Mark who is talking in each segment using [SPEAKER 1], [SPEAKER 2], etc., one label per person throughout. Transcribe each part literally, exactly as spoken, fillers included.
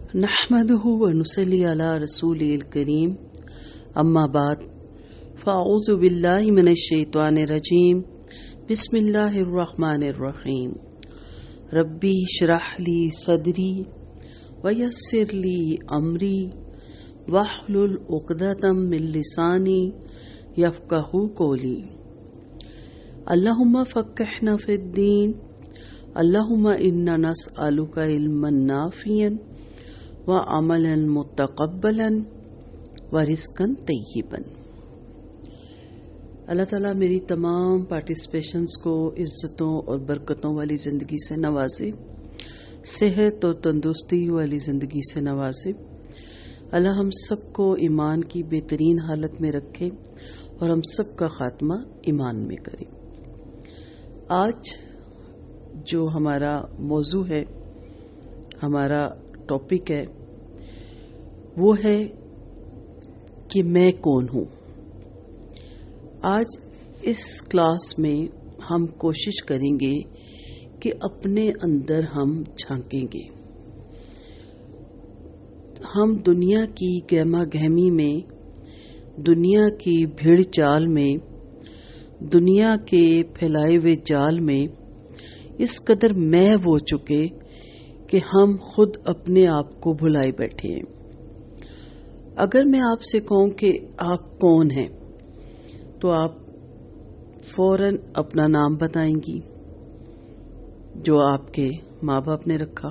[SPEAKER 1] नहमदुहु व नुसल्ली अला रसूलिल करीम अम्मा बाद फ़अऊज़ु बिल्लाहि मिनश शैतानिर रजीम बिस्मिल्लाहिर रहमानिर रहीम रब्बी इश्रह ली सदरी व यस्सिर ली अमरी वहलुल उक़दतम मिन लिसानी यफ़क़हू क़ौली अल्लाहुम्मा फ़क़्क़िहना फ़िद्दीन अल्लाहुम्मा इन्ना नस्अलुका इल्मन नाफ़िअन व अमलन मुतक़ब्बलन व रिज़्क़न तय्यिबन। अल्लाह ताला मेरी तमाम पार्टिसिपेशंस को इज़्ज़तों और बरकतों वाली ज़िंदगी से नवाजे, सेहत और तंदुरुस्ती वाली ज़िंदगी से नवाजे। अल्लाह हम सबको ईमान की बेहतरीन हालत में रखे और हम सब का खात्मा ईमान में करे। आज जो हमारा मौजू है, हमारा टॉपिक है, वो है कि मैं कौन हूँ। आज इस क्लास में हम कोशिश करेंगे कि अपने अंदर हम झांकेंगे। हम दुनिया की गहमा गहमी में, दुनिया की भीड़ चाल में, दुनिया के फैलाए हुए जाल में इस कदर महव हो चुके कि हम खुद अपने आप को भुलाए बैठे हैं। अगर मैं आपसे कहूं कि आप कौन हैं, तो आप फौरन अपना नाम बताएंगी जो आपके माँ बाप ने रखा।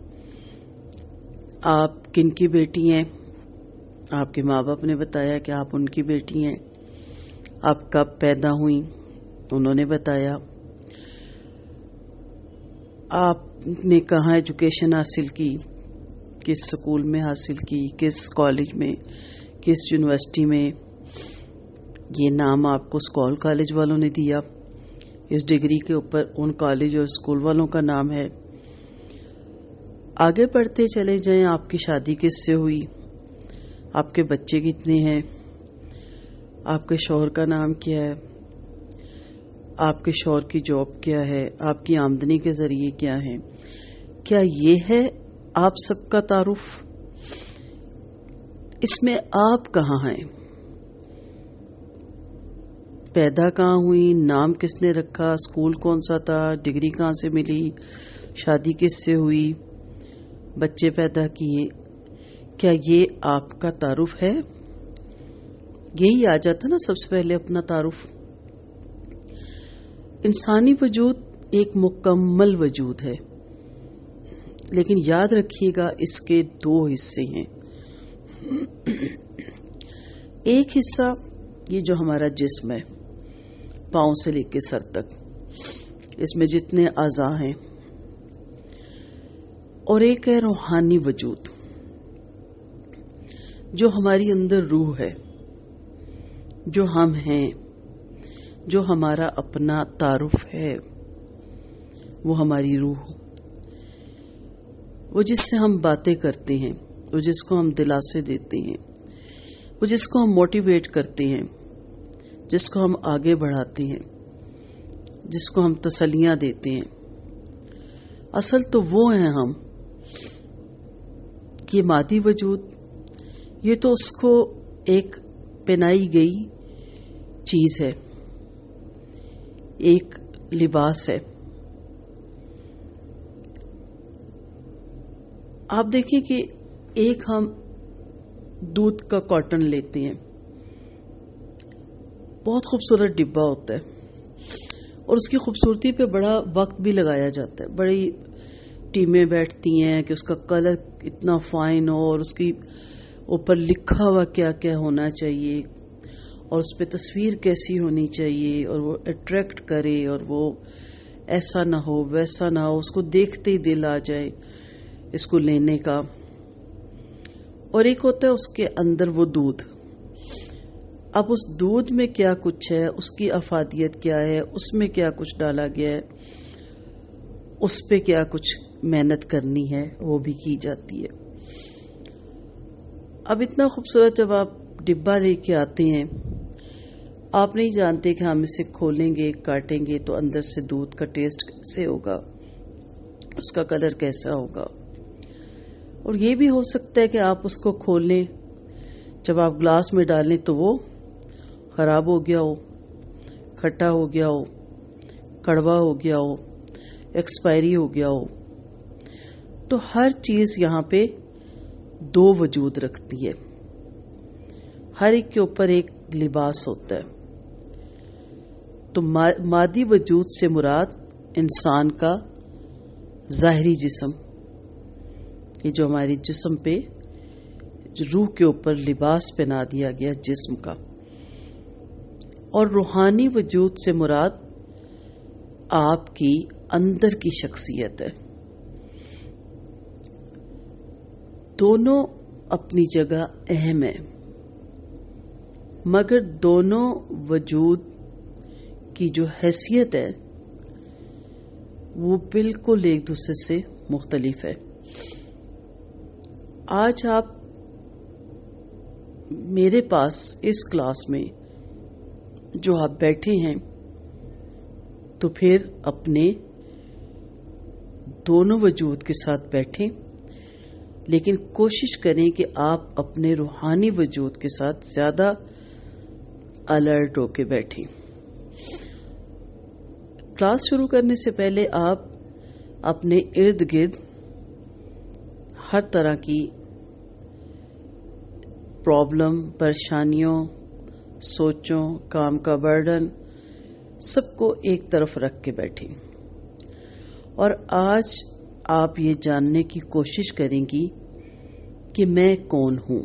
[SPEAKER 1] आप किन की बेटी हैं, आपके माँ बाप ने बताया कि आप उनकी बेटी हैं। आप कब पैदा हुई, उन्होंने बताया। आपने कहाँ एजुकेशन हासिल की, किस स्कूल में हासिल की, किस कॉलेज में, किस यूनिवर्सिटी में। ये नाम आपको स्कूल कॉलेज वालों ने दिया। इस डिग्री के ऊपर उन कॉलेज और स्कूल वालों का नाम है। आगे बढ़ते चले जाएं, आपकी शादी किससे हुई, आपके बच्चे कितने हैं, आपके शौहर का नाम क्या है, आपके शौहर की जॉब क्या है, आपकी आमदनी के जरिए क्या है। क्या ये है आप सबका तारुफ? इसमें आप कहाँ हैं, पैदा कहाँ हुई, नाम किसने रखा, स्कूल कौन सा था, डिग्री कहाँ से मिली, शादी किससे हुई, बच्चे पैदा किए, क्या ये आपका तारुफ है? यही आ जाता ना सबसे पहले अपना तारुफ। इंसानी वजूद एक मुकम्मल वजूद है, लेकिन याद रखिएगा इसके दो हिस्से हैं। एक हिस्सा ये जो हमारा जिस्म है, पांव से लेकर सर तक, इसमें जितने आज़ा हैं, और एक है रूहानी वजूद जो हमारी अंदर रूह है, जो हम हैं, जो हमारा अपना तारुफ है, वो हमारी रूह, वो जिससे हम बातें करते हैं, वो जिसको हम दिलासे देते हैं, वो जिसको हम मोटिवेट करते हैं, जिसको हम आगे बढ़ाते हैं, जिसको हम तसल्लियां देते हैं। असल तो वो हैं हम। ये मादी वजूद, ये तो उसको एक पहनाई गई चीज है, एक लिबास है। आप देखें कि एक हम दूध का कॉटन लेते हैं, बहुत खूबसूरत डिब्बा होता है और उसकी खूबसूरती पे बड़ा वक्त भी लगाया जाता है। बड़ी टीमें बैठती हैं कि उसका कलर इतना फाइन हो और उसकी ऊपर लिखा हुआ क्या क्या होना चाहिए और उस पर तस्वीर कैसी होनी चाहिए और वो अट्रैक्ट करे और वो ऐसा ना हो वैसा ना हो, उसको देखते ही दिल आ जाए इसको लेने का। और एक होता है उसके अंदर वो दूध। अब उस दूध में क्या कुछ है, उसकी अफादियत क्या है, उसमें क्या कुछ डाला गया है, उस पे क्या कुछ मेहनत करनी है, वो भी की जाती है। अब इतना खूबसूरत जब आप डिब्बा लेके आते हैं, आप नहीं जानते कि हम इसे खोलेंगे, काटेंगे तो अंदर से दूध का टेस्ट कैसे होगा, उसका कलर कैसा होगा। اور یہ بھی ہو سکتا ہے کہ آپ اس کو کھولیں، جب آپ گلاس میں ڈالیں تو وہ خراب ہو گیا ہو، کھٹا ہو گیا ہو، کڑوا ہو گیا ہو، ایکسپائری ہو گیا ہو. تو ہر چیز یہاں پہ دو وجود رکھتی ہے، ہر ایک کے اوپر ایک لباس ہوتا ہے. تو مادی وجود سے مراد انسان کا ظاہری جسم، یہ جو ہماری جسم پہ روح کے اوپر لباس پہنا دیا گیا جسم کا. اور روحانی وجود سے مراد آپ کی اندر کی شخصیت ہے. دونوں اپنی جگہ اہم ہے، مگر دونوں وجود کی جو حیثیت ہے وہ بالکل ایک دوسرے سے مختلف ہے. آج آپ میرے پاس اس کلاس میں جو آپ بیٹھے ہیں تو پھر اپنے دونوں وجود کے ساتھ بیٹھیں، لیکن کوشش کریں کہ آپ اپنے روحانی وجود کے ساتھ زیادہ الرٹ ہو کے بیٹھیں. کلاس شروع کرنے سے پہلے آپ اپنے ارد گرد ہر طرح کی پرابلم، پریشانیوں، سوچوں، کام کا برڈن سب کو ایک طرف رکھ کے بیٹھیں. اور آج آپ یہ جاننے کی کوشش کریں گی کہ میں کون ہوں.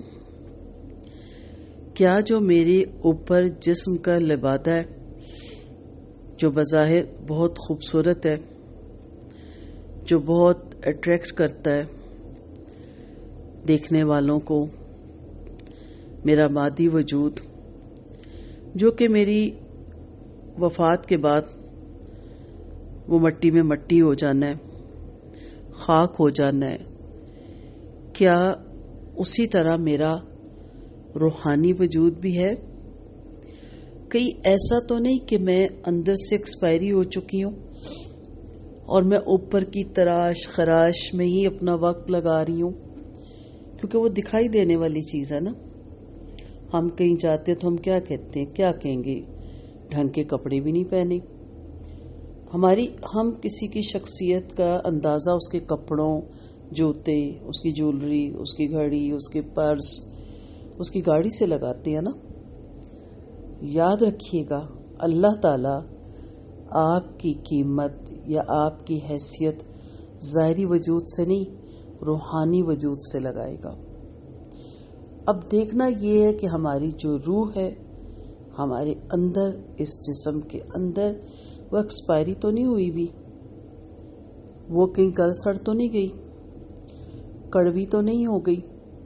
[SPEAKER 1] کیا جو میرے اوپر جسم کا لبادہ ہے، جو بظاہر بہت خوبصورت ہے، جو بہت اٹریکٹ کرتا ہے دیکھنے والوں کو، میرا مادی وجود جو کہ میری وفات کے بعد وہ مٹی میں مٹی ہو جانا ہے، خاک ہو جانا ہے، کیا اسی طرح میرا روحانی وجود بھی ہے؟ کہیں ایسا تو نہیں کہ میں اندر سے ایکسپائری ہو چکی ہوں اور میں اوپر کی تراش خراش میں ہی اپنا وقت لگا رہی ہوں؟ کیونکہ وہ دکھائی دینے والی چیز ہے نا. ہم کہیں جاتے تو ہم کیا کہتے ہیں، کیا کہیں گے، ڈھنگ کے کپڑے بھی نہیں پہنے. ہماری ہم کسی کی شخصیت کا اندازہ اس کے کپڑوں، جوتے، اس کی جولری، اس کی گھڑی، اس کے پرس، اس کی گاڑی سے لگاتے ہیں نا. یاد رکھیے گا اللہ تعالی آپ کی قیمت یا آپ کی حیثیت ظاہری وجود سے نہیں، روحانی وجود سے لگائے گا. اب دیکھنا یہ ہے کہ ہماری جو روح ہے ہمارے اندر، اس جسم کے اندر، وہ ایکسپائری تو نہیں ہوئی بھی، وہ کہیں گل سڑ تو نہیں گئی، کڑوی تو نہیں ہو گئی.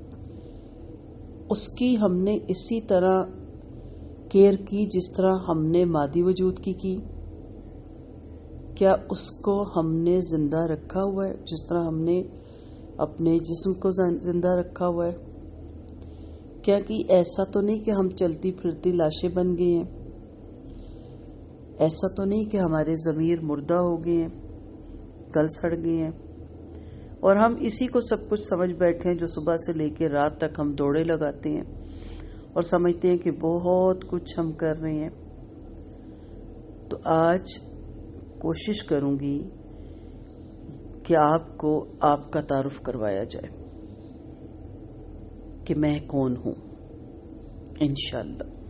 [SPEAKER 1] اس کی ہم نے اسی طرح کیئر کی جس طرح ہم نے مادی وجود کی کی. کیا اس کو ہم نے زندہ رکھا ہوا ہے جس طرح ہم نے اپنے جسم کو زندہ رکھا ہوا ہے؟ کیا کہ ایسا تو نہیں کہ ہم چلتی پھرتی لاشیں بن گئے ہیں، ایسا تو نہیں کہ ہمارے ضمیر مردہ ہو گئے ہیں، گل سڑ گئے ہیں، اور ہم اسی کو سب کچھ سمجھ بیٹھے ہیں جو صبح سے لے کے رات تک ہم دوڑے لگاتے ہیں اور سمجھتے ہیں کہ بہت کچھ ہم کر رہے ہیں. تو آج کوشش کروں گی کہ آپ کو آپ کا تعارف کروایا جائے کہ میں کون ہوں، انشاءاللہ.